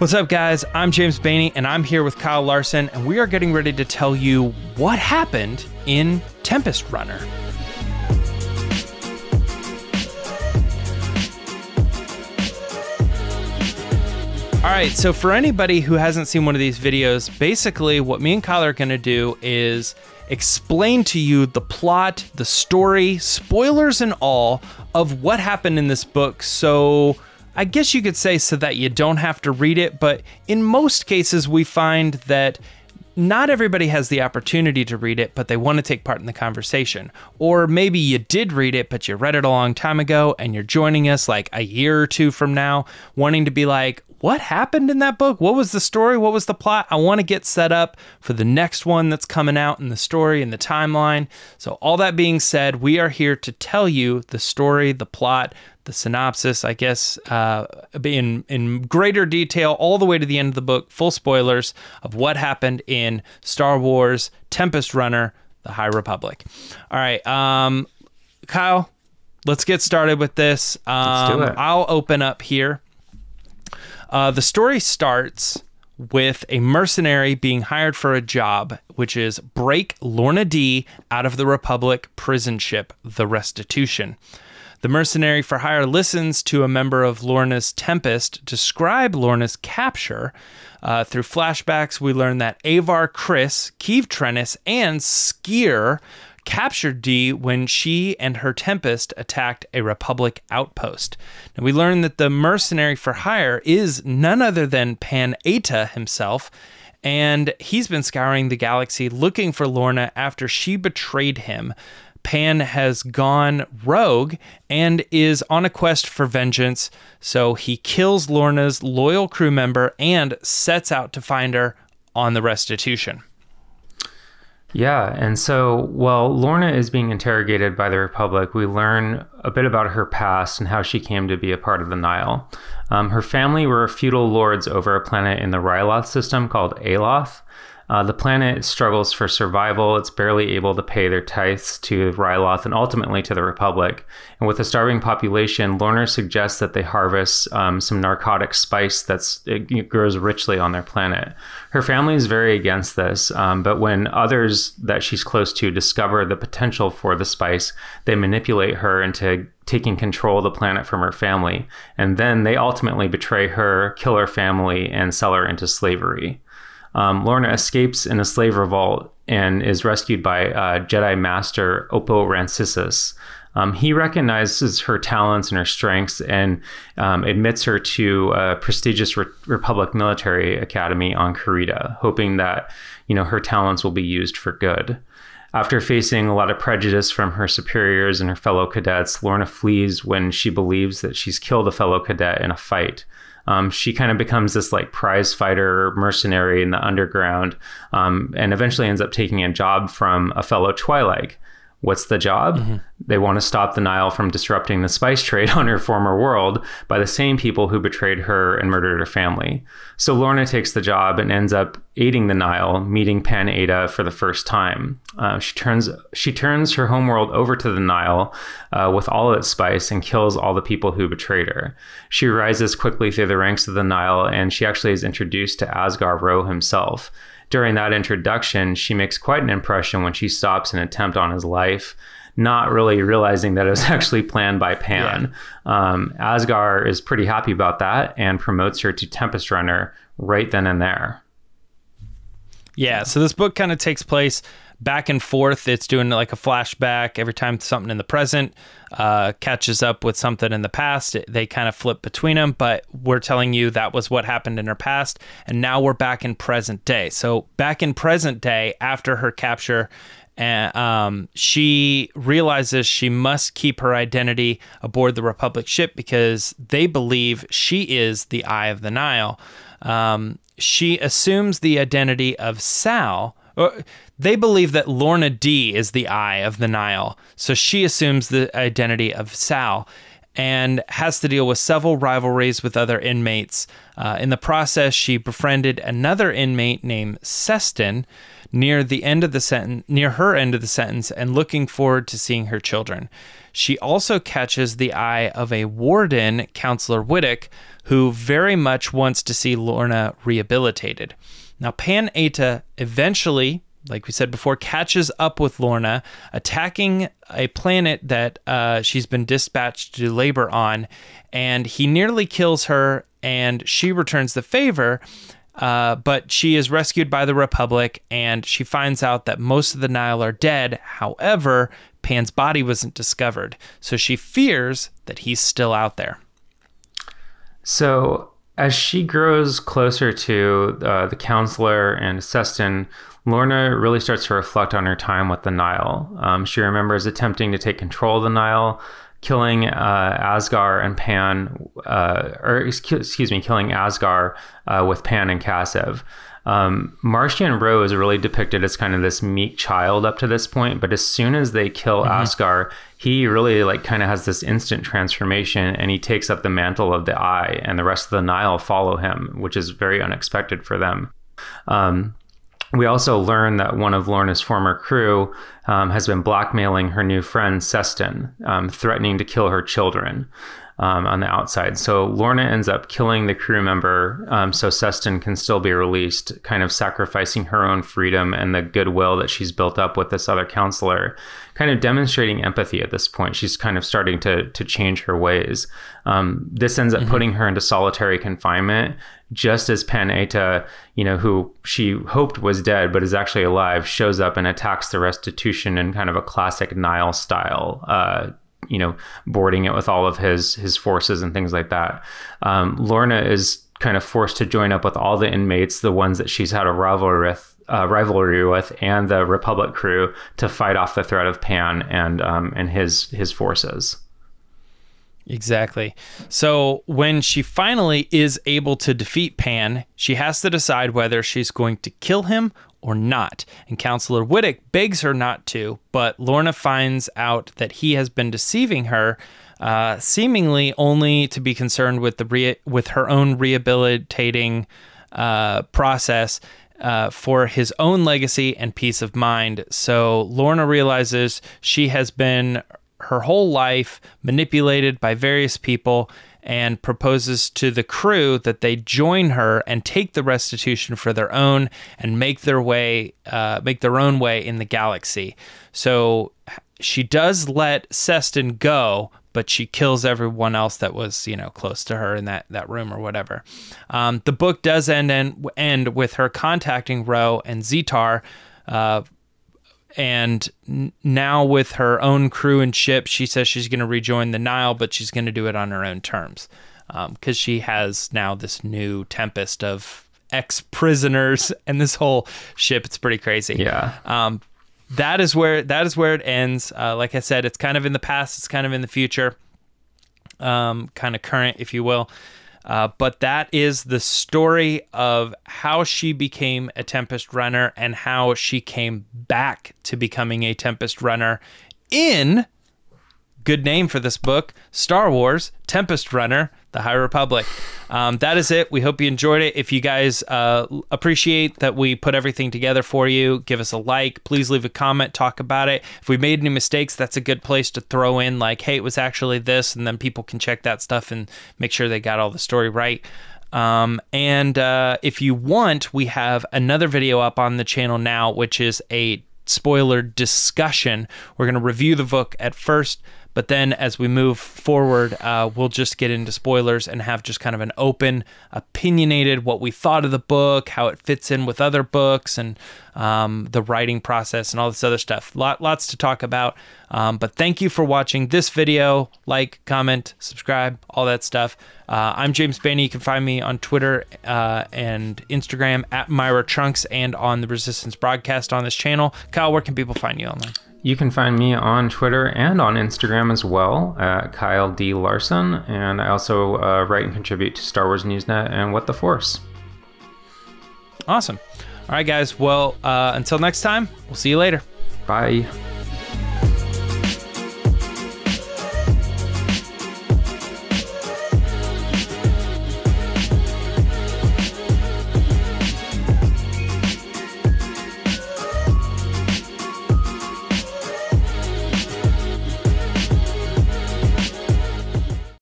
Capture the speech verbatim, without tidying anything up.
What's up, guys? I'm James Bainey, and I'm here with Kyle Larson, and we are getting ready to tell you what happened in Tempest Runner. All right, so for anybody who hasn't seen one of these videos, basically what me and Kyle are going to do is explain to you the plot, the story, spoilers and all, of what happened in this book. So I guess you could say so that you don't have to read it, but in most cases we find that not everybody has the opportunity to read it, but they want to take part in the conversation. Or maybe you did read it, but you read it a long time ago and you're joining us like a year or two from now, wanting to be like, what happened in that book? What was the story? What was the plot? I want to get set up for the next one that's coming out in the story and the timeline. So all that being said, we are here to tell you the story, the plot, the synopsis, I guess, uh, in, in greater detail, all the way to the end of the book, full spoilers of what happened in Star Wars Tempest Runner, The High Republic. All right, um, Kyle, let's get started with this. Um, let's do it. I'll open up here. Uh, the story starts with a mercenary being hired for a job, which is break Lorna Dee out of the Republic prison ship, the Restitution. The mercenary for hire listens to a member of Lorna's Tempest describe Lorna's capture. Uh, through flashbacks, we learn that Avar Kriss, Keeve Trennis, and Sskeer captured Dee when she and her Tempest attacked a Republic outpost. Now, we learn that the mercenary for hire is none other than Pan Eyta himself, and he's been scouring the galaxy looking for Lorna after she betrayed him. Pan has gone rogue and is on a quest for vengeance, so he kills Lorna's loyal crew member and sets out to find her on the Restitution. Yeah, and so while Lorna is being interrogated by the Republic, we learn a bit about her past and how she came to be a part of the Nihil. Um, her family were feudal lords over a planet in the Ryloth system called Aloth. Uh, the planet struggles for survival. It's barely able to pay their tithes to Ryloth and ultimately to the Republic. And with a starving population, Lorna suggests that they harvest um, some narcotic spice that grows richly on their planet. Her family is very against this, um, but when others that she's close to discover the potential for the spice, they manipulate her into taking control of the planet from her family. And then they ultimately betray her, kill her family, and sell her into slavery. Um, Lorna escapes in a slave revolt and is rescued by uh, Jedi Master Oppo Rancisis. Um, he recognizes her talents and her strengths and um, admits her to a prestigious Re- Republic military academy on Karita, hoping that, you know, her talents will be used for good. After facing a lot of prejudice from her superiors and her fellow cadets, Lorna flees when she believes that she's killed a fellow cadet in a fight. Um, she kind of becomes this like prize fighter mercenary in the underground, um, and eventually ends up taking a job from a fellow Twi'lek. What's the job? Mm-hmm. They want to stop the Nihil from disrupting the spice trade on her former world by the same people who betrayed her and murdered her family. So Lorna takes the job and ends up aiding the Nihil, meeting Pan Eyta for the first time. Uh, she turns she turns her homeworld over to the Nihil uh, with all its spice and kills all the people who betrayed her. She rises quickly through the ranks of the Nihil, and she actually is introduced to Asgar Ro himself. During that introduction, she makes quite an impression when she stops an attempt on his life, not really realizing that it was actually planned by Pan. Yeah. Um, Asgar is pretty happy about that and promotes her to Tempest Runner right then and there. Yeah, so this book kind of takes place back and forth. It's doing like a flashback every time something in the present uh, catches up with something in the past. It, they kind of flip between them, but we're telling you that was what happened in her past, and now we're back in present day. So back in present day, after her capture, and um, she realizes she must keep her identity aboard the Republic ship because they believe she is the Eye of the Nihil. Um, she assumes the identity of Sal. Or they believe that Lorna Dee is the Eye of the Nihil, so she assumes the identity of Sal and has to deal with several rivalries with other inmates. Uh, in the process, she befriended another inmate named Sestin. near the end of the sentence, near her end of the sentence, and looking forward to seeing her children. She also catches the eye of a warden, Counselor Whittock, who very much wants to see Lorna rehabilitated. Now, Pan Eyta eventually, like we said before, catches up with Lorna, attacking a planet that uh, she's been dispatched to do labor on, and he nearly kills her, and she returns the favor, uh, but she is rescued by the Republic, and she finds out that most of the Nile are dead. However, Pan's body wasn't discovered, so she fears that he's still out there. So as she grows closer to uh, the counselor and Sestin, Lorna really starts to reflect on her time with the Nile. Um, she remembers attempting to take control of the Nile, killing uh, Asgar and Pan, uh, or excuse me, killing Asgar uh, with Pan and Kassev. Um, Marchion Ro is really depicted as kind of this meek child up to this point, but as soon as they kill mm-hmm. Asgar, he really like kind of has this instant transformation, and he takes up the mantle of the Eye, and the rest of the Nile follow him, which is very unexpected for them. Um, we also learn that one of Lorna's former crew um, has been blackmailing her new friend Sestin, um, threatening to kill her children. Um, on the outside. So Lorna ends up killing the crew member um, so Sestin can still be released, kind of sacrificing her own freedom and the goodwill that she's built up with this other counselor, kind of demonstrating empathy at this point. She's kind of starting to to change her ways. Um, this ends up mm-hmm. putting her into solitary confinement, just as Pan Eyta, you know, who she hoped was dead but is actually alive, shows up and attacks the Restitution in kind of a classic Nile style uh you know, boarding it with all of his his forces and things like that. Um, Lorna is kind of forced to join up with all the inmates, the ones that she's had a rivalry with, uh, rivalry with, and the Republic crew to fight off the threat of Pan and um, and his his forces. Exactly. So when she finally is able to defeat Pan, she has to decide whether she's going to kill him or not. And Counselor Whittock begs her not to, but Lorna finds out that he has been deceiving her, uh, seemingly only to be concerned with the re- with her own rehabilitating uh, process uh, for his own legacy and peace of mind. So Lorna realizes she has been her whole life manipulated by various people, and proposes to the crew that they join her and take the Restitution for their own and make their way, uh, make their own way in the galaxy. So she does let Sestin go, but she kills everyone else that was, you know, close to her in that, that room or whatever. Um, the book does end, end end with her contacting Ro and Zetar, uh, and now with her own crew and ship, she says she's going to rejoin the Nile, but she's going to do it on her own terms, because um, she has now this new tempest of ex-prisoners and this whole ship. It's pretty crazy. Yeah. Um, that is where that is where it ends. Uh, like I said, it's kind of in the past. It's kind of in the future, um, kind of current, if you will. Uh, but that is the story of how she became a Tempest Runner and how she came back to becoming a Tempest Runner in, good name for this book, Star Wars Tempest Runner, The High Republic. Um, that is it. We hope you enjoyed it. If you guys uh, appreciate that we put everything together for you, give us a like. Please leave a comment, talk about it. If we made any mistakes, that's a good place to throw in like, hey, it was actually this, and then people can check that stuff and make sure they got all the story right. Um, and uh, if you want, we have another video up on the channel now, which is a spoiler discussion. We're going to review the book at first, but then as we move forward, uh, we'll just get into spoilers and have just kind of an open, opinionated, what we thought of the book, how it fits in with other books, and um, the writing process and all this other stuff. Lot, lots to talk about. Um, but thank you for watching this video. Like, comment, subscribe, all that stuff. Uh, I'm James Bainey. You can find me on Twitter uh, and Instagram at Myra Trunks, and on the Resistance broadcast on this channel. Kyle, where can people find you online? You can find me on Twitter and on Instagram as well, at Kyle D. Larson. And I also uh, write and contribute to Star Wars Newsnet and What the Force. Awesome. All right, guys. Well, uh, until next time, we'll see you later. Bye.